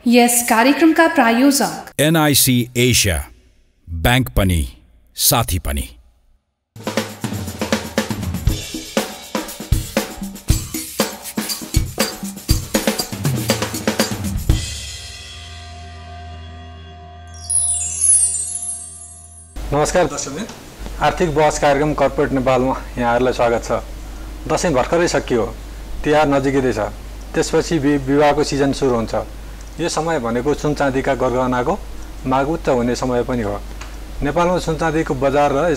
यस कार्यक्रमका प्रायोजक NIC Asia, bank पनि साथी पनि। नमस्कार दर्शकबिन, आर्थिक बहस कार्यक्रम कर्पोरेट नेपालमा यहाँहरूलाई स्वागत छ। दशैं भर्खरै सकियो, तिहार नजिकै छ, त्यसपछि विवाहको सिजन सुरु हुन्छ। यो समय भनेको सुन चाँदीका गरगहनाको माग उच्च हुने समय पनि हो। नेपालमा सुन चाँदीको बजार र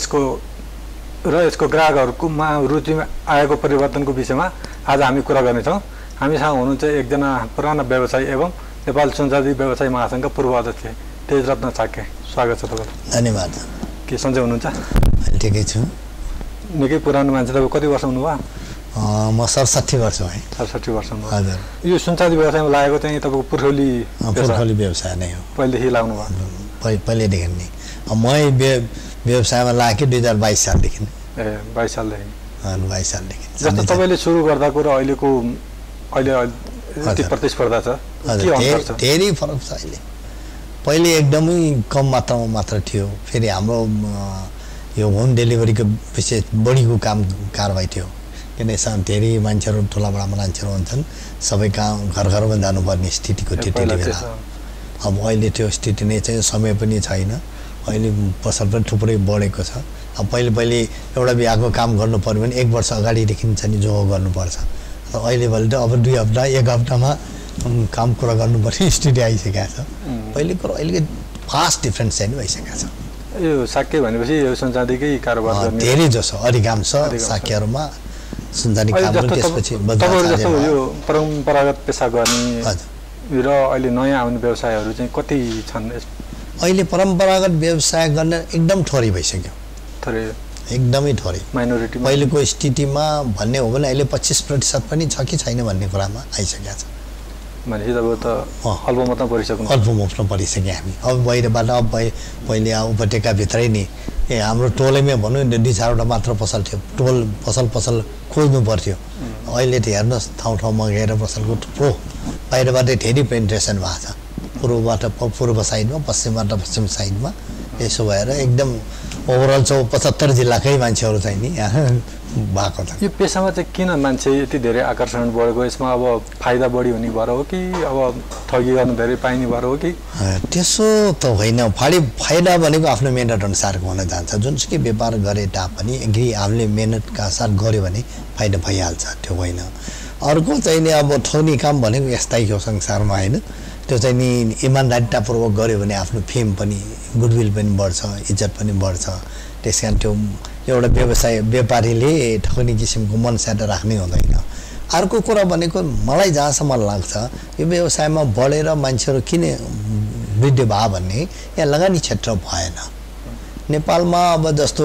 यसको ग्राहकहरूको रुचिमा आएको परिवर्तनको विषयमा आज हामी कुरा गर्नेछौँ। हामीसँग हुनुहुन्छ एकजना पुराना व्यवसायी एवं नेपाल सुन चाँदी व्यवसायी महासङ्घका पूर्व अध्यक्ष तेजरत्न चाक्के। स्वागत छ तपाईँलाई। धन्यवाद। के सन्चै हुनुहुन्छ? ठिकै छु। निकै पुरानो मान्छे। तपाईँ कति वर्ष हुनुभयो? म 67 वर्ष भएँ। 67 वर्ष। हजुर। यो सुन चाँदी व्यवसायमा लागेको चाहिँ तपाईँको पुर्खौली व्यवसाय नै हो। पहिलेदेखि लाग्नु भयो? पहिलेदेखि नै। म व्यवसायमा लागेँ 2022 सालदेखि। 22 सालदेखि। 22 सालदेखि। जस्तो तपाईँले सुरु गर्दाको र अहिले प्रतिस्पर्धा छ, के अन्तर छ? धेरै फरक छ अहिले। पहिले एकदमै कम मात्रामा मात्र थियो। फेरि हाम्रो यो होम डेलिभरीको विशेष बढीको कारबाही थियो। किन धेरै मान्छेहरू ठुलाबडा मान्छेहरू हुन्छन्, सबै घर घरमा जानुपर्ने स्थितिको थियो त्यति बेला। अब अहिले त्यो स्थिति नै चाहिँ, समय पनि छैन। अहिले पसल पनि थुप्रै बढेको छ। अब पहिले एउटा बिहाको काम गर्नु पर्यो भने 1 वर्ष अगाडिदेखि चाहिँ जो गर्नुपर्छ। र अहिले भने त अब 2 हप्ता 1 हप्तामा काम कुरा गर्नुपर्ने स्थिति आइसकेको छ। पहिलेको र अहिलेको फास्ट डिफ्रेन्स चाहिँ भइसकेको छ। यो साक्य भनेपछि यो सुन चाँदीकै कारोबार गर्ने धेरै जसो अधिकांश साक्यहरूमा सुन चाँदी काम गर्नु। त्यसपछि तपाईँहरू जस्तो यो परम्परागत पेसा गर्ने र अहिले नयाँ आउने व्यवसायहरू चाहिँ कति छन्? अहिले परम्परागत व्यवसाय गर्न एकदम थोरै भइसक्यो। थोरै, एकदमै थोरै, माइनोरिटी। पहिलेको स्थितिमा भन्ने हो भने अहिले 25% पनि छ कि छैन भन्ने कुरामा आइसकेको छ। भनेपछि तपाईँ त अल्पमतमा परिसक्नु? अल्पमतमा परिसक्यो हामी। अब बाहिरबाट पहिले उपत्यकाभित्रै नि हाम्रो टोलैमा भनौँ न 2-4वटा मात्र पसल थियो। टोल पसल खोज्नु पर्थ्यो। अहिले त हेर्नुहोस् ठाउँ ठाउँमा गएर पसलको थुप्रो बाहिरबाट धेरै पेनिट्रेसन भएको छ। पूर्वबाट पूर्व साइडमा, पश्चिमबाट पश्चिम साइडमा। यसो भएर एकदम ओभरअल 75 जिल्लाकै मान्छेहरू चाहिँ नि यहाँ भएको छ। यो पेसामा चाहिँ किन मान्छे यति धेरै आकर्षण बढेको? यसमा अब फाइदा बढी हुने भएर हो कि अब ठगी गर्नु धेरै पाइने भएर हो कि? त्यसो त होइन। फाइदा भनेको आफ्नो मेहनत अनुसारको हुन जान्छ। जुनसुकै व्यापार गरे तापनि हामीले मेहनतका साथ गऱ्यो भने फाइदा भइहाल्छ, त्यो होइन। अर्को चाहिँ नि अब ठग्ने काम भनेको यस्तै हो संसारमा, होइन? त्यो चाहिँ नि इमान्दारितापूर्वक गऱ्यो भने आफ्नो फेम पनि, गुडविल पनि बढ्छ, इज्जत पनि बढ्छ। त्यस कारण त्यो एउटा व्यापारीले ठग्ने किसिमको मनसाट राख्नै हुँदैन। अर्को कुरा भनेको मलाई जहाँसम्म लाग्छ यो व्यवसायमा बढेर मान्छेहरू किन वृद्धि भयो भने यहाँ लगानी क्षेत्र भएन। नेपालमा अब जस्तो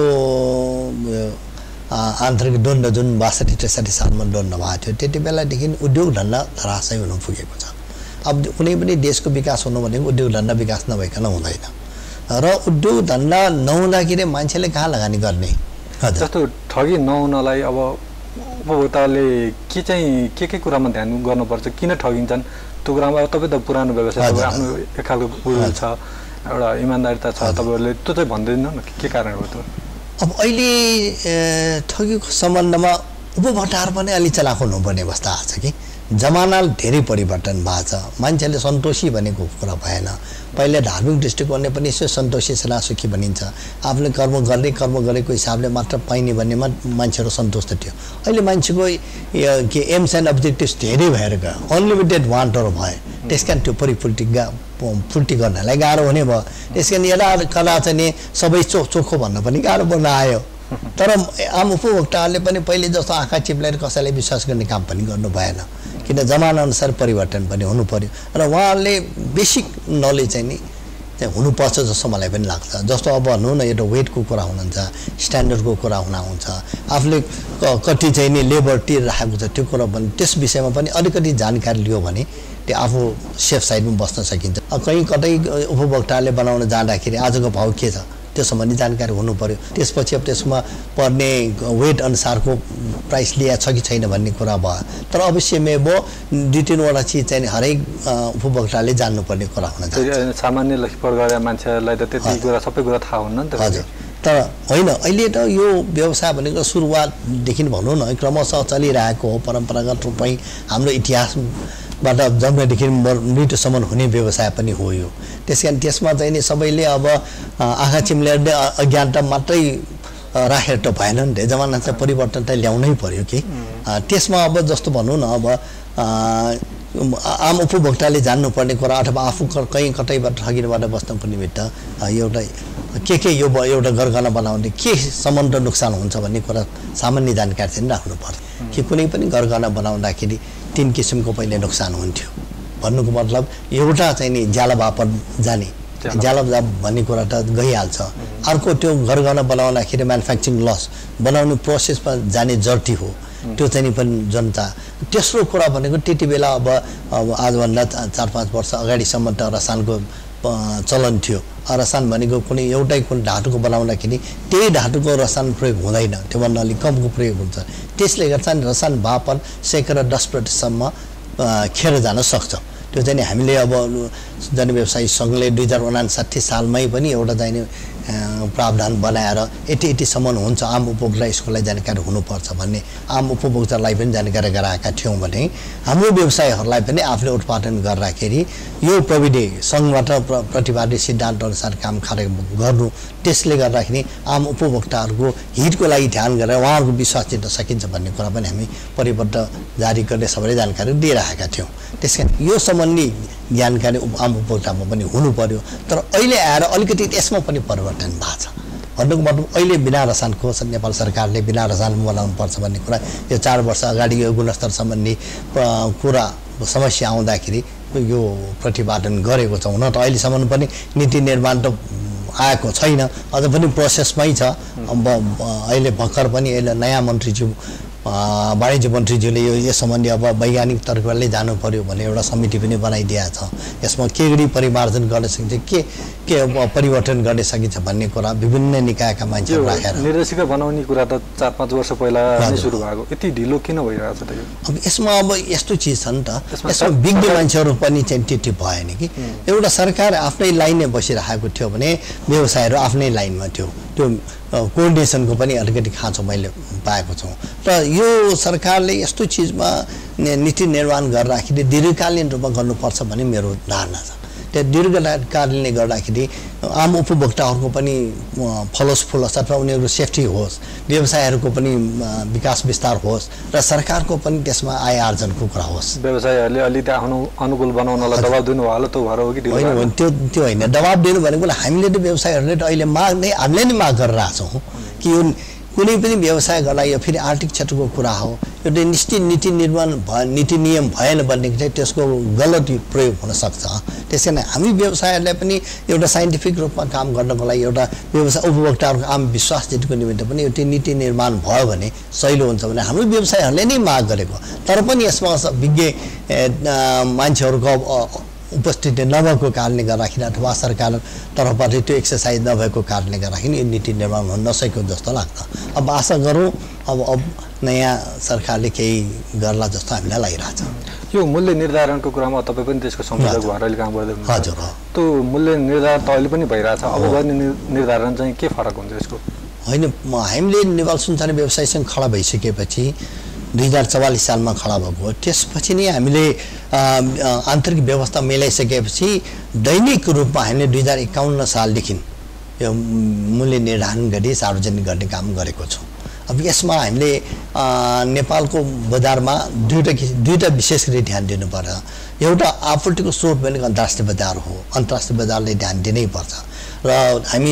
आन्तरिक द्वन्द जुन 62-63 सालमा द्वन्द भएको थियो, त्यति बेलादेखि उद्योग धन्दा धराशयी हुन पुगेको छ। अब कुनै पनि देशको विकास हुनु भनेको उद्योग धन्दा विकास नभइकन हुँदैन। र उद्योग धन्दा नहुँदाखेरि मान्छेले कहाँ लगानी गर्ने? जस्तो ठगी नहुनलाई अब उपभोक्ताले के कुरामा ध्यान गर्नुपर्छ? किन ठगिन्छन् त्यो कुरामा? तपाईँ त पुरानो व्यवसाय, आफ्नो एक खालको गुडविल छ, एउटा इमान्दारिता छ, तपाईँहरूले त्यो चाहिँ भन्दैन न के कारण हो त्यो? अब अहिले ठगीको सम्बन्धमा उपभोक्ताहरू पनि अलि चलाखो हुनुपर्ने अवस्था आएको छ कि जमाना धेरै परिवर्तन भएको छ। मान्छेले सन्तोषी भनेको कुरा भएन। पहिले धार्मिक दृष्टिकोणले पनि यसो सन्तोषी सदासुखी भनिन्छ। आफूले कर्म गरेको हिसाबले मात्र पाइने भन्नेमा मान्छेहरू सन्तुष्ट थियो। अहिले मान्छेको के एम्स एन्ड अब्जेक्टिभ्स धेरै भएर गयो, अनलिमिटेड वान्टहरू भए। त्यस कारण त्यो फुल्टी गर्नलाई गाह्रो हुने भयो। त्यस कारण यता कला चाहिँ नि सबै चोखो भन्न पनि गाह्रो पर्न आयो। तर आम उपभोक्ताहरूले पनि पहिले जस्तो आँखा चिप्लाएर कसैलाई विश्वास गर्ने काम पनि गर्नु भएन, किन जमाना अनुसार परिवर्तन पनि हुनु पर्यो। र उहाँहरूले बेसिक नलेज चाहिँ नि हुनुपर्छ जस्तो मलाई पनि लाग्छ। जस्तो अब भनौँ न एउटा वेटको कुरा हुनुहुन्छ, स्ट्यान्डर्डको कुरा हुन्छ, आफूले कति चाहिँ नि लेबर तिरिराखेको छ त्यो कुरा पनि, त्यस विषयमा पनि अलिकति जानकारी लियो भने त्यो आफू सेफ साइडमा बस्न सकिन्छ। कहीँ कतै उपभोक्ताले बनाउन जाँदाखेरि आजको भाउ के छ त्यो सम्बन्धी जानकारी हुनु पर्यो त्यसपछि अब त्यसमा पर्ने वेट अनुसारको प्राइस लिया छ कि छैन भन्ने कुरा भयो तर अवश्य वो 2-3 चिज चाहिँ हरेक उपभोक्ताले जान्नुपर्ने कुरा हुन जान्छ सामान्य लखिपर गरे मान्छेलाई त त्यति कुरा सबै कुरा थाहा हुन्न नि त हजुर तर होइन अहिले त यो व्यवसाय भनेको सुरुवातदेखि भनौँ न क्रमशः चलिरहेको हो परम्परागत रूपमै हाम्रो इतिहासबाट जन्मदेखि मृत्युसम्म हुने व्यवसाय पनि हो यो त्यसकारण त्यसमा चाहिँ नि सबैले अब आँखा चिम्ल्याउने अज्ञानता मात्रै राखेर त भएन नि त जमाना चाहिँ परिवर्तन त ल्याउनै पर्यो कि त्यसमा अब जस्तो भनौँ न अब आम उपभोक्ताले जान्नुपर्ने कुरा अथवा आफू कहीँ कतैबाट ठगिनबाट बस्नको निमित्त एउटा के यो एउटा गरगहना बनाउने के सम्बन्ध नोक्सान हुन्छ भन्ने कुरा सामान्य जानकारी चाहिँ राख्नु पर्छ कि कुनै पनि गरगहना बनाउँदाखेरि 3 किसिमको पहिले नोक्सान हुन्थ्यो भन्नुको मतलब एउटा चाहिँ नि ज्यालाभापर जाने ज्यालाभाप भन्ने कुरा त गइहाल्छ अर्को त्यो गरगहना बनाउँदाखेरि म्यानुफ्याक्चरिङ लस बनाउने प्रोसेसमा जाने जर्ती हो त्यो चाहिँ पनि जनता तेस्रो कुरा भनेको त्यति बेला अब आजभन्दा 4-5 वर्ष अगाडिसम्म त रसायनको चलन थियो रसायन भनेको कुनै एउटै कुनै धातुको बनाउँदाखेरि त्यही धातुको रसायन प्रयोग हुँदैन त्योभन्दा अलिक कमको प्रयोग हुन्छ त्यसले गर्दा रसायन भापन 10% खेर जान सक्छ त्यो चाहिँ हामीले अब जनव्यवसायी सङ्घले 2059 सालमै पनि एउटा चाहिँ प्रावधान बनाएर यति हुन्छ आम उपभोक्ता यसको लागि जानकारी हुनुपर्छ भन्ने आम उपभोक्तालाई पनि जानकारी गराएका थियौँ भने हाम्रो व्यवसायहरूलाई पनि आफूले उत्पादन गर्दाखेरि यो प्रविधि सङ्घबाट प्रतिपादित सिद्धान्त अनुसार काम गर्नु त्यसले गर्दाखेरि आम उपभोक्ताहरूको हितको लागि ध्यान गरेर उहाँहरूको विश्वास जित्न सकिन्छ भन्ने कुरा पनि हामी परिपत्र जारी गर्ने सबैले जानकारी दिइरहेका थियौँ त्यसकारण यो सम्बन्धी जानकारी आम उपभोक्तामा पनि हुनु पर्यो तर अहिले आएर अलिकति त्यसमा पनि परिवर्तन भएको छ भन्नुको मतलब अहिले बिना रसायनको नेपाल सरकारले बिना रसायन बनाउनुपर्छ भन्ने कुरा यो 4 वर्ष अगाडि यो गुणस्तर सम्बन्धी कुरा समस्या आउँदाखेरि यो प्रतिपादन गरेको छ हुन त अहिलेसम्म पनि नीति निर्माण त आएको छैन अझ पनि प्रोसेसमै छ अहिले भर्खर पनि अहिले नयाँ मन्त्रीज्यू वाणिज्य मन्त्रीज्यूले यो सम्बन्धी अब वैज्ञानिक तर्कले जानु पर्यो भने एउटा समिति पनि बनाइदिएको छ यसमा के गरी परिमार्जन गर्न सकिन्छ के परिवर्तन गर्न सकिन्छ भन्ने कुरा विभिन्न निकायका मान्छेहरू राखेर निर्देशिका बनाउने कुरा त 4-5 वर्ष पहिला नै सुरु भएको यति ढिलो किन भइरहेछ त यो अब यसमा अब यस्तो चिज छ नि त यसमा विज्ञ मान्छेहरू पनि चाहिँ त्यति भएन कि एउटा सरकार आफ्नै लाइनमा बसिरहेको थियो भने व्यवसायहरू आफ्नै लाइनमा थियो त्यो कोअर्डिनेसनको पनि अलिकति खाँचो मैले पाएको छु र यो सरकारले यस्तो चिजमा नीति निर्माण गर्दाखेरि दीर्घकालीन रूपमा गर्नुपर्छ भन्ने मेरो धारणा छ त्यो दीर्घकालीनले गर्दाखेरि आम उपभोक्ताहरूको पनि फलोस् फुलोस् अथवा उनीहरूको सेफ्टी होस् व्यवसायहरूको पनि विकास विस्तार होस् र सरकारको पनि त्यसमा आय आर्जनको कुरा होस् व्यवसायहरूले अलि आफ्नो अनुकूल बनाउनलाई दबाब दिनु होला त भएर हो कि होइन त्यो होइन दबाब दिनु भनेको व्यवसायहरूले त व्यवसायहरूले त अहिले हामीले नै माग गरिरहेछौँ कि यो कुनै पनि व्यवसाय गर्दा यो फेरि आर्थिक क्षेत्रको कुरा हो एउटा निश्चित नीति निर्माण नीति नियम भएन भने चाहिँ त्यसको गलत प्रयोग हुन सक्छ त्यसैले हामी व्यवसायहरूलाई पनि एउटा साइन्टिफिक रूपमा काम गर्नको लागि एउटा व्यवसाय उपभोक्ताहरूको आम विश्वास जित्नुको निमित्त पनि एउटा नीति निर्माण भयो भने सहिलो हुन्छ भने हाम्रो व्यवसायहरूले नै माग गरेको तर पनि यसमा विज्ञ मान्छेहरूको उपस्थिति नभएको कारणले गर्दाखेरि अथवा सरकार तर्फबाट त्यो एक्सर्साइज नभएको कारणले गर्दाखेरि यो नीति निर्माण हुन नसकेको जस्तो लाग्छ अब आशा गरौँ अब नयाँ सरकारले केही गर्ला जस्तो हामीलाई लागिरहेछ यो मूल्य निर्धारणको कुरामा तपाईँ पनि त्यसको संयोजक भएर अहिले काम गर्दै हुनुहुन्छ हजुर त्यो मूल्य निर्धारण त अहिले पनि भइरहेछ अब गर्ने निर्धारण चाहिँ के फरक हुन्छ यसको होइन हामीले नेपाल सुनचाँदी व्यवसायसँग खडा भइसकेपछि 2044 सालमा खडा भएको हो त्यसपछि नै हामीले आन्तरिक व्यवस्था मिलाइसकेपछि दैनिक रूपमा हामीले 2051 सालदेखि यो मूल्य निर्धारण गरी सार्वजनिक गर्ने काम गरेको छौँ अब यसमा हामीले नेपालको बजारमा दुईटा विशेष गरी ध्यान दिनुपर्छ एउटा आपूर्तिको स्रोत भनेको अन्तर्राष्ट्रिय बजार हो अन्तर्राष्ट्रिय बजारले ध्यान दिनै पर्छ र हामी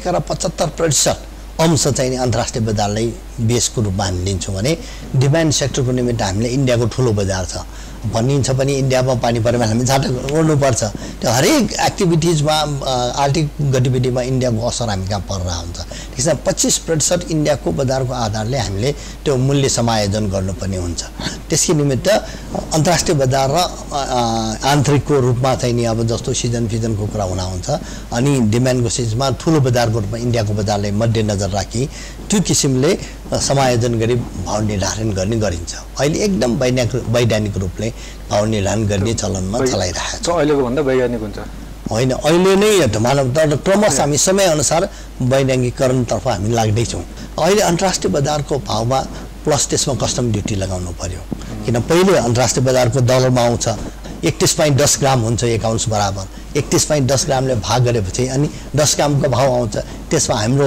75% अंश चाहिँ अन्तर्राष्ट्रिय बजारलाई बेसको रूपमा हामी लिन्छौँ भने डिमान्ड सेक्टरको निमित्त हामीले इन्डियाको ठुलो बजार छ भनिन्छ पनि इन्डियामा पानी परेमा हामी झाटा ओर्नुपर्छ त्यो हरेक एक्टिभिटिजमा आर्थिक गतिविधिमा इन्डियाको असर हामी कहाँ परिरहेको हुन्छ त्यसमा 25% इन्डियाको बजारको आधारले हामीले त्यो मूल्य समायोजन गर्नुपर्ने हुन्छ त्यसको निमित्त अन्तर्राष्ट्रिय बजार र आन्तरिकको रूपमा चाहिँ नि अब जस्तो सिजनको कुरा हुन हुन्छ अनि डिमान्डको सिजनमा ठुलो बजारको रूपमा इन्डियाको बजारलाई मध्यनजर राखी त्यो किसिमले समायोजन गरी भाव निर्धारण गर्ने गरिन्छ अहिले एकदम वैज्ञानिक रूपले भाव निर्धारण गर्ने चलनमा चलाइरहेको छ अहिलेको भन्दा वैज्ञानिक हुन्छ होइन अहिले नै मानव तर क्रमशः हामी समयअनुसार वैज्ञानिकरणतर्फ हामी लाग्दैछौँ अहिले अन्तर्राष्ट्रिय बजारको भावमा प्लस त्यसमा कस्टम ड्युटी लगाउनु पर्यो किन पहिले अन्तर्राष्ट्रिय बजारको डलरमा आउँछ 31.10 ग्राम हुन्छ 1 आउन्स बराबर 31.10 ग्रामले भाग गरेपछि अनि 10 ग्रामको भाव आउँछ त्यसमा हाम्रो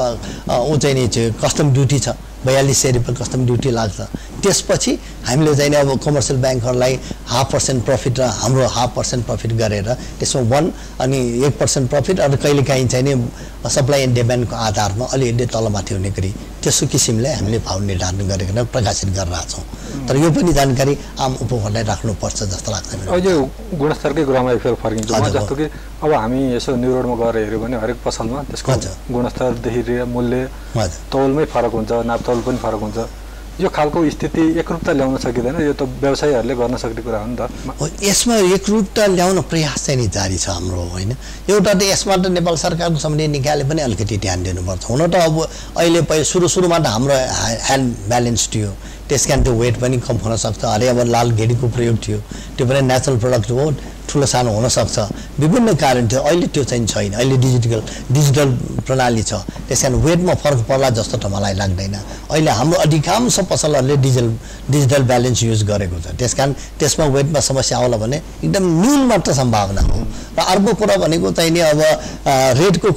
ऊ चाहिँ नि कस्टम ड्युटी छ 4200 रुपैयाँ कस्टम ड्युटी लाग्छ त्यसपछि हामीले चाहिँ अब कमर्सियल ब्याङ्कहरूलाई 0.5% प्रफिट र हाम्रो 0.5% प्रफिट गरेर त्यसमा 1 अनि 1% प्रफिट अरू कहिलेकाहीँ चाहिँ नि सप्लाई एन्ड डिमान्डको आधारमा अलिअलि तलमाथि हुने गरी त्यसो किसिमले हामीले भाव निर्धारण गरेर प्रकाशित गरिरहेका छौँ तर यो पनि जानकारी आम उपभोक्तालाई राख्नुपर्छ जस्तो लाग्छ मलाई अहिले गुणस्तरकै कुरामा फेरि फर्किन्छौँ जस्तो कि अब हामी यसो न्यु रोडमा गएर हेऱ्यौँ भने हरेक पसलमा त्यसको गुणस्तरदेखि लिएर मूल्य तौलमै फरक हुन्छ नापतौल पनि फरक हुन्छ यो खालको स्थिति एकरूपता ल्याउन सकिँदैन यो त व्यवसायीहरूले गर्न सक्ने कुरा हो नि त यसमा एकरूपता ल्याउन प्रयास चाहिँ नि जारी छ हाम्रो होइन एउटा त यसमा त नेपाल सरकारको सम्बन्धी निकायले पनि अलिकति ध्यान दिनुपर्छ हुन त अब अहिले सुरुमा त हाम्रो ह्यान्ड ब्यालेन्स थियो त्यस कारण त्यो वेट पनि कम हुन सक्छ अरे अब लाल घेडीको प्रयोग थियो त्यो पनि नेचुरल प्रडक्ट हो ठुलो सानो हुनसक्छ विभिन्न कारण थियो अहिले त्यो चाहिँ छैन अहिले डिजिटल प्रणाली छ त्यस कारण वेटमा फरक पर्ला जस्तो त मलाई लाग्दैन अहिले हाम्रो अधिकांश पसलहरूले डिजिटल ब्यालेन्स युज गरेको छ त्यस कारण त्यसमा वेटमा समस्या आउला भने एकदम न्यून मात्र सम्भावना हो र अर्को कुरा भनेको चाहिँ नि अब रेटको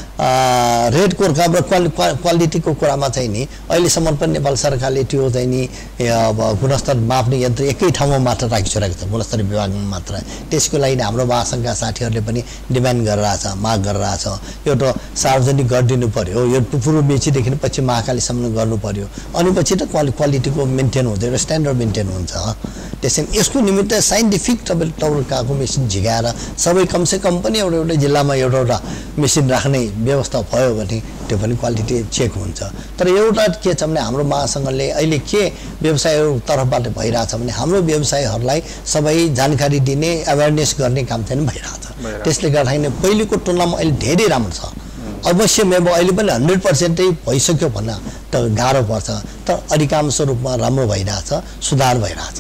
र क्वालिटीको कुरामा चाहिँ नि अहिलेसम्म पनि नेपाल सरकारले त्यो चाहिँ नि अब गुणस्तर माप्ने यन्त्र एकै ठाउँमा मात्र राखिसकेको छ गुणस्तर विभागमा मात्र त्यसको लागि हाम्रो महासङ्घका साथीहरूले पनि डिमान्ड गरिरहेछ माग गरिरहेछ यो त सार्वजनिक गरिदिनु पर्यो यो पूर्व मेचीदेखि पछि महाकालीसम्म गर्नु पर्यो अनि पछि त क्वालिटीको मेन्टेन हुँदैन स्ट्यान्डर्ड मेन्टेन हुन्छ त्यसैले यसको निमित्त साइन्टिफिक तौरकाको मेसिन झिकाएर सबै कमसेकम पनि एउटा जिल्लामा एउटा मेसिन राख्ने व्यवस्था भयो भने त्यो पनि क्वालिटी चेक हुन्छ तर एउटा के छ भने हाम्रो महासङ्घले अहिले के व्यवसायहरू तर्फबाट भइरहेछ भने हाम्रो व्यवसायीहरूलाई सबै जानकारी दिने अवेरनेस गर्ने काम चाहिँ भइरहेछ त्यसले गर्दाखेरि पहिलेको तुलनामा अहिले धेरै राम्रो छ अवश्य अहिले पनि 100% भइसक्यो भन्न त गाह्रो पर्छ तर अधिकांश रूपमा राम्रो भइरहेछ सुधार भइरहेछ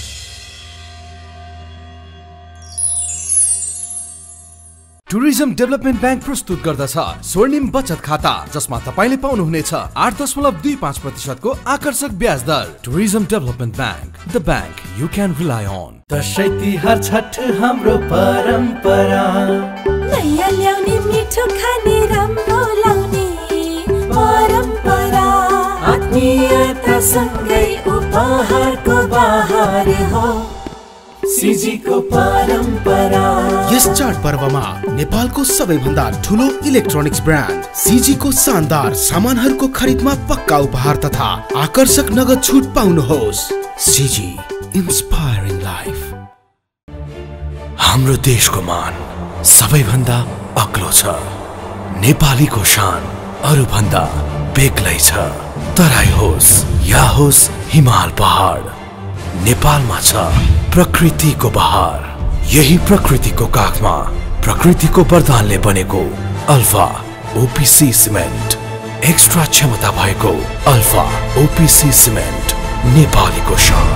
टुरिज्म डेभलपमेन्ट ब्याङ्क प्रस्तुत गर्दछ स्वर्णिम बचत खाता जसमा तपाईले पाउनुहुनेछ 8.25% को आकर्षक ब्याज दर tourism development bank the bank you can rely on Dashain Tihar Chhath हाम्रो परम्परा नयाँ ल्याउने मिठो खाने राम्रो लाउने परम्परा आत्मीयता सँगै उपहारको बहार हो सीजी को परम्परा यस चाड पर्वमा नेपालको सबैभन्दा ठुलो इलेक्ट्रोनिक्स ब्रान्ड सीजी को शानदार सामानहरूको खरिदमा पक्का उपहार तथा आकर्षक नगद छुट पाउनुहोस् सीजी इन्स्पायरिङ लाइफ हाम्रो देशको मान सबैभन्दा अग्लो छ नेपालीको शान अरूभन्दा बेग्लै छ तराई होस् या होस् हिमाल पहाड नेपालमा छ प्रकृतिको बहार यही प्रकृतिको काखमा प्रकृतिको वरदानले बनेको अल्फा ओपीसी सिमेन्ट एक्स्ट्रा क्षमता भएको अल्फा ओपीसी सिमेन्ट नेपालीको शान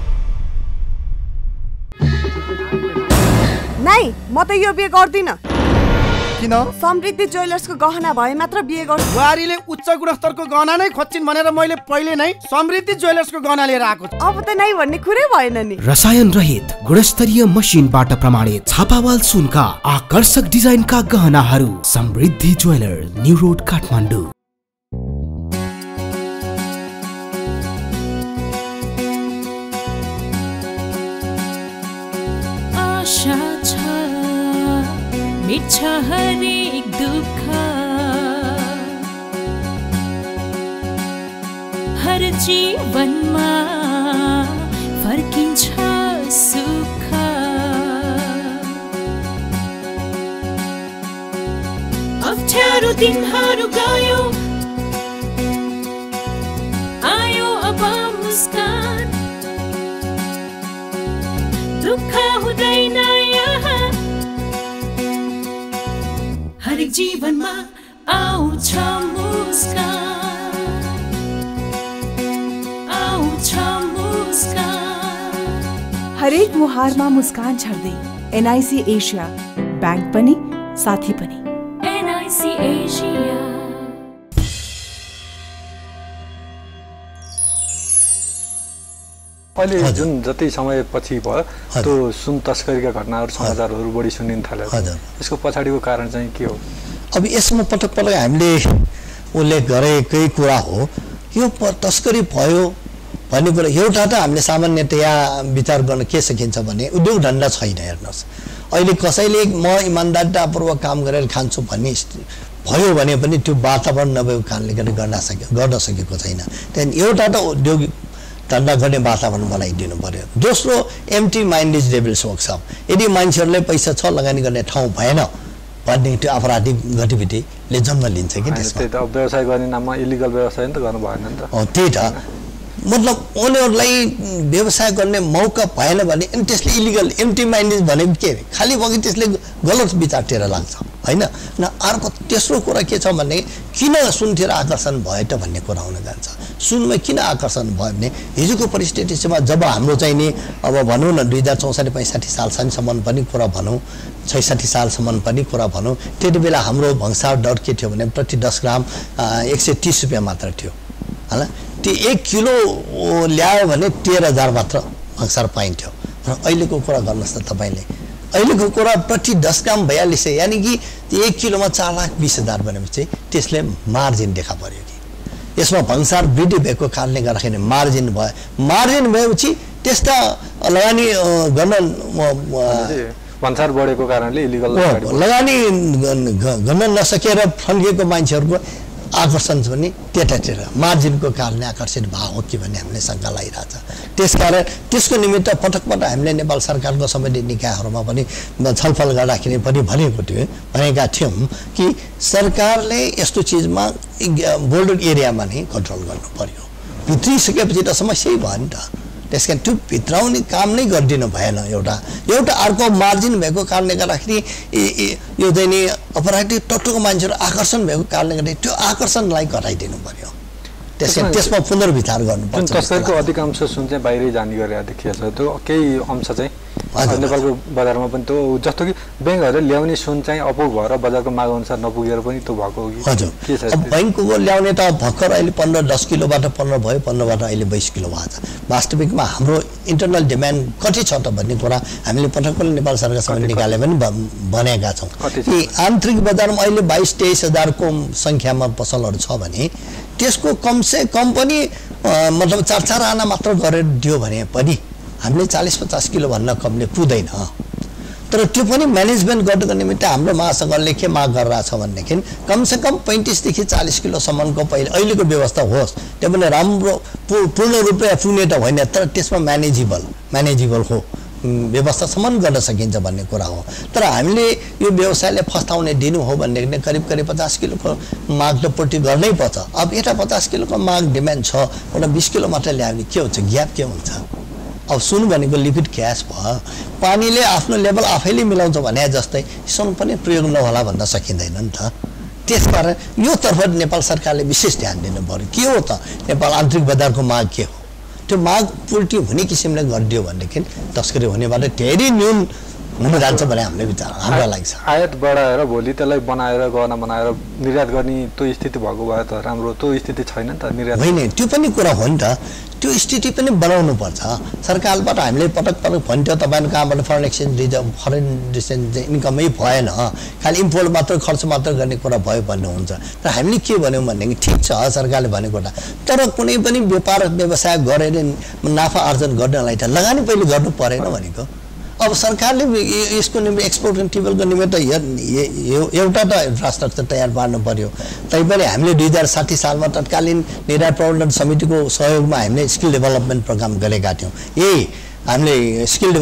नाइ म त यो बिहे गर्दिन किन समृद्धि ज्वेलर्सको गहना भए मात्र बिहे गर्छु बुहारीले उच्च गुणस्तरको गहना नै खोज्छिन् भनेर मैले पहिले नै समृद्धि ज्वेलर्सको गहना लिएर आएको छु अब त नै भन्ने कुरै भएन नि रसायन रहित गुणस्तरीय मसिनबाट प्रमाणित छापावाल सुनका आकर्षक डिजाइनका गहनाहरू Samriddhi jewellers new road Kathmandu आशा छ मिट्छ हरेक दुःख हर जीवनमा फर्किन्छ गाह्रो दिनहरू गयो आयो अब मुस्कान दुःख हुँदैन यहाँ हरेक जीवनमा आउँछ मुस्कान आउँछ मुस्कान हरेक मुहारमा मुस्कान छर्दै एनआईसी एशिया बैंक पनि साथी पनि एनआईसी एशिया अहिले जुन जति समय पछि भयो त्यो सुन तस्करीका घटनाहरू समाचारहरू बढी सुनिन थाल्यो यसको पछाडिको कारण चाहिँ के हो अब यसमा पटक पटक हामीले उल्लेख गरेकै कुरा हो यो तस्करी भयो भन्ने कुरा एउटा त हामीले सामान्यतया विचार गर्न के सकिन्छ भने उद्योग धन्दा छैन हेर्नुहोस् अहिले कसैले म इमान्दारितापूर्वक काम गरेर खान्छु भन्ने भयो भने पनि त्यो वातावरण नभएको कारणले गर्न सकेको छैन त्यहाँदेखि एउटा त उद्योग धन्दा गर्ने वातावरण बनाइदिनु पर्यो दोस्रो empty mind is devil's workshop यदि मान्छेहरूलाई पैसा छ लगानी गर्ने ठाउँ भएन भन्ने त्यो अपराधिक गतिविधिले जन्म लिन्छ कि त्यसमा व्यवसाय गर्ने नाममा इलिगल व्यवसाय नि त गर्नु भएन नि त त्यही त मतलब उनीहरूलाई व्यवसाय गर्ने मौका भएन भने अनि त्यसले इलिगल एम्टी माइन्डेज भनेको के अरे खाली भयो त्यसले गलत विचारतिर लाग्छ होइन न अर्को तेस्रो कुरा के छ भने किन सुनतिर आकर्षण भयो त भन्ने कुरा हुन जान्छ सुनमा किन आकर्षण भयो भने हिजोको परिस्थितिमा जब हाम्रो चाहिँ नि अब भनौँ न 2064-65 सालसम्म पनि कुरा भनौँ 66 सालसम्म पनि कुरा भनौँ त्यति बेला हाम्रो भंसार दर के थियो भने प्रति 10 ग्राम 130 रुपियाँ मात्र थियो होला त्यो 1 किलो ल्यायो भने 13,000 मात्र भंसार पाइन्थ्यो र अहिलेको कुरा गर्नुहोस् त तपाईँले अहिलेको कुरा प्रति 10 ग्राम 42 यानी कि 1 किलोमा 4,20,000 भनेपछि त्यसले मार्जिन देखा पर्यो कि यसमा भंसार वृद्धि भएको कारणले गर्दाखेरि मार्जिन भएपछि त्यस्ता लगानी गर्न भंसार बढेको कारणले इलिगल लगानी गर्न नसकेर फन्किएको मान्छेहरूको आकर्षण पनि त्यतातिर मार्जिनको कारणले आकर्षित भएको हो कि भन्ने हामीले शङ्का लागिरहेछ त्यसकारण त्यसको निमित्त पटक पटक हामीले नेपाल सरकारको सम्बन्धित निकायहरूमा पनि छलफल गर्दाखेरि पनि भनेका थियौँ कि सरकारले यस्तो चिजमा बोर्डर एरियामा नै कन्ट्रोल गर्नु पर्यो भित्रिसकेपछि त समस्या भयो नि त त्यसकारण त्यो भित्राउने काम नै गरिदिनु भएन एउटा अर्को मार्जिन भएको कारणले गर्दाखेरि यो चाहिँ नि अपराधिक तत्त्वको मान्छेहरू आकर्षण भएको कारणले गर्दा त्यो आकर्षणलाई घटाइदिनु पर्यो त्यसमा पुनर्विचार गर्नुपर्छ तस्करीको अधिकांश सुन चाहिँ बाहिरै जाने गरेर देखिएको छ त्यो केही अंश चाहिँ नेपालको बजारमा पनि त्यो जस्तो कि बैंकहरूले ल्याउने सुन चाहिँ अपुग भएर बजारको माग अनुसार नपुगेर पनि त्यो भएको हो कि हजुर के छ बैंकको ल्याउने त भर्खर अहिले 15-10 किलोबाट 15 भयो 15बाट अहिले 22 किलो भएको छ वास्तविकमा हाम्रो इन्टरनल डिमान्ड कति छ त भन्ने कुरा हामीले पटक पटक नेपाल सरकारसँग निकाले पनि भनेका छौँ कि आन्तरिक बजारमा अहिले 22-23 हजारको सङ्ख्यामा पसलहरू छ भने त्यसको कमसे कम पनि मतलब 4-4 आना मात्र गरेर दियो भने पनि हामीले 40-50 किलो भन्न कमले पुग्दैन तर त्यो पनि म्यानेजमेन्ट गर्नको निमित्त हाम्रो महासङ्घले के माग गरिरहेछ भनेदेखि कमसे कम 35 देखि 40 किलोसम्मको पहिले अहिलेको व्यवस्था होस् त्यो पनि राम्रो पूर्ण रूपले पुग्ने त होइन तर त्यसमा म्यानेजेबल हो व्यवस्थासम्म गर्न सकिन्छ भन्ने कुरा हो तर हामीले यो व्यवसायले फस्टाउने दिनु हो भनेदेखि करिब 50 किलोको माग त पूर्ति गर्नै पर्छ अब एउटा 50 किलोको माग डिमान्ड छ एउटा 20 किलो मात्र ल्यायो भने के हुन्छ ग्याप के हुन्छ अब सुन भनेको लिक्विड क्यास भयो पानीले आफ्नो लेभल आफैले मिलाउँछ भने जस्तै सुन पनि प्रयोग नहोला भन्न सकिँदैन नि त त्यसकारण यो तर्फ नेपाल सरकारले विशेष ध्यान दिनु पर्यो के हो त नेपाल आन्तरिक बजारको माग के हो त्यो माग पूर्ति हुने किसिमले गरिदियो भनेदेखि तस्करी हुनेबाट धेरै न्यून हुन जान्छ भने हामीले विचार हाम्रो लाग्छ आयात बढाएर भोलि त्यसलाई बनाएर गहना बनाएर निर्यात गर्ने त्यो स्थिति भएको भए त राम्रो त्यो स्थिति छैन नि त निर्यात होइन त्यो पनि कुरा हो नि त त्यो स्थिति पनि बनाउनु पर्छ सरकारबाट हामीले पटक भन्थ्यो तपाईँको कहाँबाट फरेन एक्सचेन्ज इन्कमै भएन खालि इम्पोर्ट मात्र खर्च मात्र गर्ने कुरा भयो भन्ने हुन्छ तर हामीले के भन्यौँ भनेदेखि ठिक छ सरकारले भनेको त तर कुनै पनि व्यापार व्यवसाय गरेर नाफा आर्जन गर्नलाई त लगानी पहिले गर्नु परेन भनेको अब सरकारले यसको निम्ति एक्सपोर्ट टेबलको निमित्त एउटा त इन्फ्रास्ट्रक्चर तयार पार्नु पर्यो तैपनि हामीले 2060 सालमा तत्कालीन निर्यात प्रबन्धन समितिको सहयोगमा हामीले स्किल डेभलपमेन्ट प्रोग्राम गरेका थियौँ यही हामीले स्किल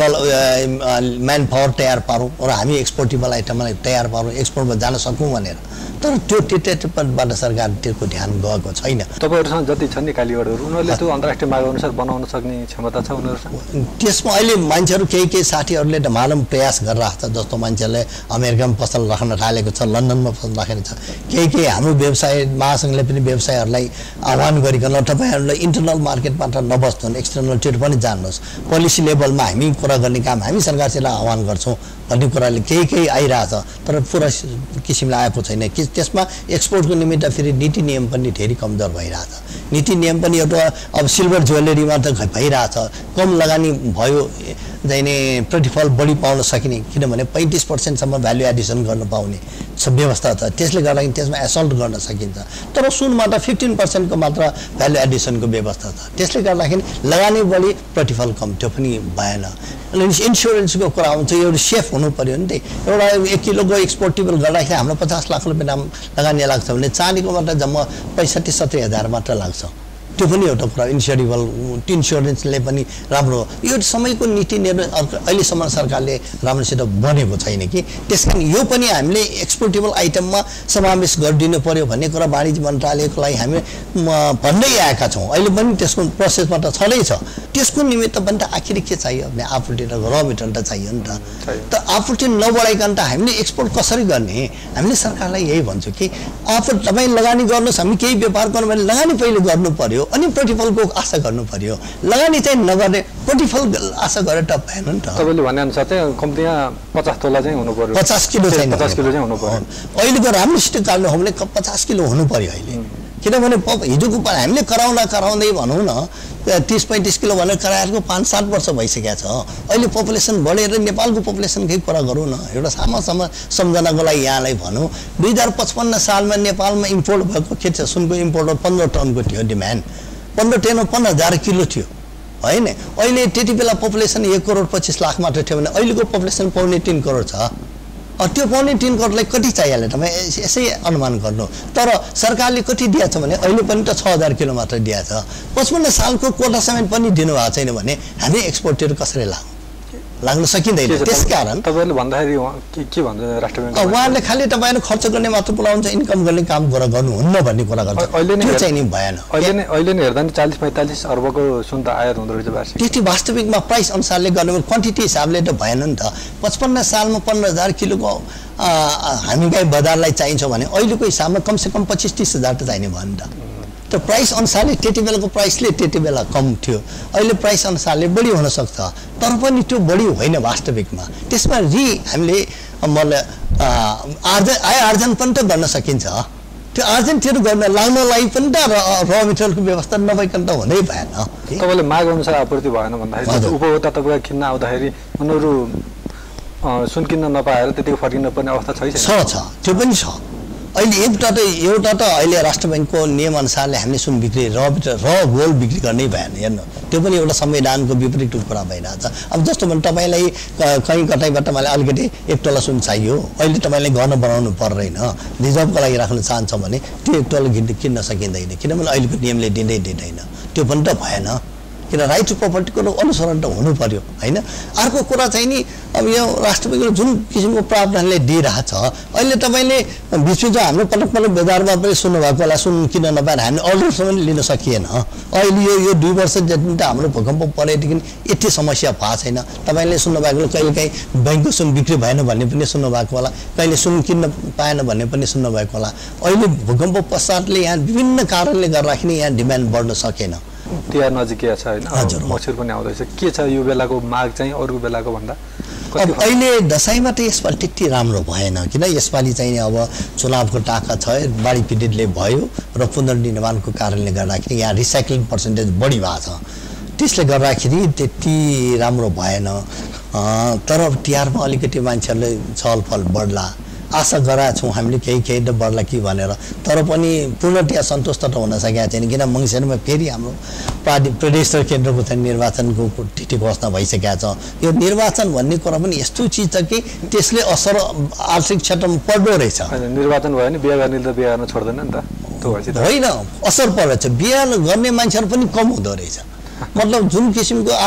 डेभलप म्यान पावर तयार पारौँ र हामी एक्सपोर्टेबल आइटमलाई तयार पारौँ एक्सपोर्टमा जान सकौँ भनेर तर त्यो टेटबाट सरकार त्यसको ध्यान गएको छैन तपाईँहरूसँग जति छन् नि कालीगढहरू उनीहरूले त्यो अन्तर्राष्ट्रिय माग अनुसार बनाउन सक्ने क्षमता छ उनीहरूसँग त्यसमा अहिले मान्छेहरू केही साथीहरूले मालुम प्रयास गरिरहेको छ जस्तो मान्छेले अमेरिकामा पसल राख्न थालेको छ लन्डनमा पसल राखेको छ केही हाम्रो व्यवसाय महासङ्घले पनि व्यवसायहरूलाई आह्वान गरिकन तपाईँहरूलाई इन्टरनल मार्केटबाट नबस्नु एक्सटर्नलतिर पनि जान्नुहोस् पोलिसी लेभलमा हामी कुरा गर्ने काम हामी सरकारसित आह्वान गर्छौँ भन्ने कुराले केही आइरहेछ तर पुरा किसिमले आएको छैन कि त्यसमा एक्सपोर्टको निमित्त फेरि नीति नियम पनि धेरै कमजोर भइरहेछ नीति नियम पनि एउटा अब सिल्भर ज्वेलरीमा त भइरहेछ कम लगानी भयो जाने प्रतिफल बढी पाउन सकिने किनभने 35% भ्यालु एडिसन गर्न पाउने व्यवस्था छ त्यसले गर्दाखेरि त्यसमा एसल्ट गर्न सकिन्छ तर सुनमा त 15% को मात्र भ्यालु एडिसनको व्यवस्था छ त्यसले गर्दाखेरि लगानी बढी प्रतिफल कम त्यो पनि भएन इन्स्योरेन्सको कुरा आउँछ एउटा सेफ हुनु पर्यो नि त एउटा 1 किलोको एक्सपोर्टेबल गर्दाखेरि हाम्रो 50 लाख रुपैयाँ लगानी लाग्छ भने चाँदीको मात्र जम्मा 65-70 हजार मात्र लाग्छ त्यो पनि एउटा कुरा इन्स्योरेन्सले पनि राम्रो यो समयको नीति निर्णय अहिलेसम्म सरकारले राम्रोसित बनेको छैन कि त्यसकारण यो पनि हामीले एक्सपोर्टेबल आइटममा समावेश गरिदिनु पर्यो भन्ने कुरा वाणिज्य मन्त्रालयको लागि हामी भन्दै आएका छौँ अहिले पनि त्यसको प्रोसेसमा त छँदैछ त्यसको निमित्त पनि त आखिर के चाहियो भने आपूर्ति र र मेटेरियल त चाहियो नि त आपूर्ति नबढाइकन त हामीले एक्सपोर्ट कसरी गर्ने हामीले सरकारलाई यही भन्छु कि तपाईँ लगानी गर्नुहोस् हामी केही व्यापार गर्नु भने लगानी पहिले गर्नु पर्यो अनि प्रतिफलको आशा गर्नु पर्यो लगानी चाहिँ नगर्ने प्रतिफल आशा गरेर त भएन नि त तपाईले भने अनुसार चाहिँ कम्तीमा 50 तोला चाहिँ हुनु पर्यो 50 किलो चाहिँ 50 किलो चाहिँ हुनु पर्यो अहिलेको राम्रो स्टिक काट्नु हो भने 50 किलो हुनु पर्यो अहिले किनभने हिजोको हामीले कराउँदै भनौँ न 30-35 किलो भनेर कराएको 5-7 वर्ष भइसकेको छ अहिले पपुलेसन बढेर नेपालको पपुलेसनकै कुरा गरौँ न एउटा सानो सम्झनाको लागि यहाँलाई भनौँ 2055 सालमा नेपालमा इम्पोर्ट भएको के छ सुनको इम्पोर्ट 15 टनको थियो डिमान्ड 15,000 किलो थियो हैन अहिले त्यति बेला पपुलेसन 1,25,00,000 मात्र थियो भने अहिलेको पपुलेसन 3 करोड छ त्यो 3 करोडलाई कति चाहिहाल्यो तपाईँ यसै अनुमान गर्नु तर सरकारले कति दिएछ भने अहिले पनि त 6000 किलो मात्र दिएछ 55 सालको कोटा समेत पनि दिनु भएको छैन भने हामी एक्सपोर्टतिर कसरी लाग्न सकिँदैन त्यसकारण तपाईले भन्दाखेरि के भन्छ राष्ट्र बैंक उहाँले खाली तपाईले खर्च गर्ने मात्र बोलाउँछ इन्कम गर्ने काम गर्नुहुन्न भन्ने कुरा गर्छ त्यो चाहिँ नि भएन अहिले नै हेर्दा नि 40-45 अर्बको सुन त आयात हुँदो रहेछ वार्षिक त्यति वास्तविकमा प्राइस अनुसारले गर्ने क्वान्टिटी हिसाबले त भएन नि त 55 सालमा 15,000 किलोको हामीलाई बजारलाई चाहिन्छ भने अहिलेको हिसाबमा कमसेकम 25-30 हजार त चाहिने भयो नि त त्यो प्राइस अनुसारले त्यति बेलाको प्राइसले त्यति बेला कम थियो अहिले प्राइस अनुसारले बढी हुन सक्छ तर पनि त्यो बढी होइन वास्तविकमा त्यसमा हामीले आय आर्जन पनि त गर्न सकिन्छ त्यो आर्जनतिर गर्न लाग्नलाई पनि त र मेटेरियलको व्यवस्था नभइकन त हुँदै भएन तपाईले माग अनुसार आपूर्ति भएन भन्दाखेरि उपभोक्ता तपाईको किन्न आउँदाखेरि उनीहरू सुन किन्न नपाएर त्यतिको फर्किन पर्ने अवस्था छ त्यो पनि छ अहिले एउटा त अहिले राष्ट्र बैंकको नियम अनुसारले हामीले सुन बिक्री र गोल्ड बिक्री गर्नै भएन हेर्नु त्यो पनि एउटा संविधानको विपरीत कुरा भइरहेछ अब जस्तो भने तपाईलाई कहीँ कतैबाट मलाई अलिकति 1 तोला सुन चाहियो अहिले तपाईले गर्न बनाउनु पर्दैन रिजर्भको लागि राख्न चाहन्छ भने त्यो 1 तोला किन्न सकिँदैन किनभने अहिलेको नियमले दिँदैन त्यो पनि त भएन किन राइट टु प्रपर्टीको अनुसरण त हुनु पर्यो हैन अर्को कुरा चाहिँ नि अब यो राष्ट्र बैंकले जुन किसिमको प्रावधानले दिइरहेछ अहिले तपाईले बिचमा चाहिँ हाम्रो पटक बजारमा पनि सुन्नु भएको होला सुन किन नपाएर हामीले अर्डरसम्म लिन सकिएन अहिले यो 2 वर्ष जति त हाम्रो भूकम्प परेदेखि यति समस्या भएको छैन तपाईले सुन्नु भएको कहिले काहीँ बैंकको सुन बिक्री भएन भन्ने पनि सुन्नु भएको होला कहिले सुन किन्न पाएन भन्ने पनि सुन्नु भएको होला अहिले भूकम्प पश्चातले यहाँ विभिन्न कारणले गर्दाखेरि यहाँ डिमान्ड बढ्न सकेन तिहार नजिकै छ हैन मक्सिर पनि आउँदैछ के छ यो बेलाको माग चाहिँ अरूको बेलाको भन्दा अब अहिले दशैंमा त यसपालि त्यति राम्रो भएन किन यसपालि चाहिँ अब चुनावको टाका छ बाढी पीडितले भयो र पुनर्निर्माणको कारणले गर्दाखेरि यहाँ रिसाइक्लिङ पर्सेन्टेज बढी भएको छ त्यसले गर्दाखेरि त्यति राम्रो भएन तर तिहारमा अलिकति मान्छेहरूले छलफल बढ्ला आशा गरेका छौँ हामीले केही त बढ्ला कि भनेर तर पनि पूर्णतया सन्तुष्ट त हुन सकेका छैन किन मङ्सिरमा फेरि हाम्रो प्रदेश र केन्द्रको चाहिँ निर्वाचनको तिथि घोषणा भइसकेका छ यो निर्वाचन भन्ने कुरा पनि यस्तो चिज छ कि त्यसले असर आर्थिक क्षेत्रमा पर्दो रहेछ निर्वाचन भयो भने बिहा गर्ने त बिहा गर्न छोड्दैन नि त होइन असर परेछ बिहा गर्ने मान्छेहरू पनि कम हुँदो रहेछ मतलब जुन किसिमको आर्थिक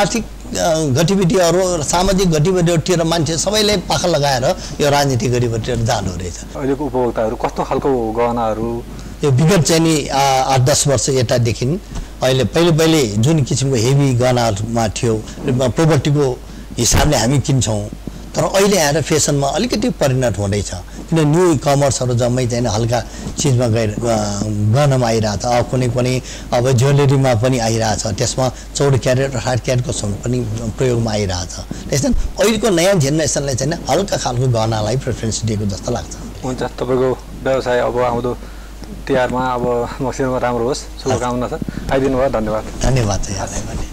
गतिविधिहरू सामाजिक गतिविधिहरूतिर मान्छे सबैले पाखा लगाएर यो राजनीतिक गतिविधितिर जानु रहेछ। अहिलेको उपभोक्ताहरू कस्तो खालको गहनाहरू यो विगत चाहिँ नि 8-10 वर्ष यतादेखि अहिले पहिले जुन किसिमको हेभी गहनाहरूमा थियो प्रोपर्टीको हिसाबले हामी किन्छौँ, तर अहिले आएर फेसनमा अलिकति परिणत हुँदैछ किन न्यू कमर्सहरू जम्मै चाहिँ हल्का चिजमा गएर गहनामा आइरहेछ। अब कुनै अब ज्वेलरीमा पनि आइरहेछ, त्यसमा 14 क्यारेट 18 क्यारेटको सोन पनि प्रयोगमा आइरहेछ। त्यसैले अहिलेको नयाँ जेनेरेसनले चाहिँ हल्का खालको गहनालाई प्रेफरेन्स दिएको जस्तो लाग्छ। हुन्छ, तपाईँको व्यवसाय अब आउँदो तिहारमा अब मक्सिरमा राम्रो होस्, शुभकामना छ। आइदिनु भयो, धन्यवाद। धन्यवाद छ यहाँलाई पनि।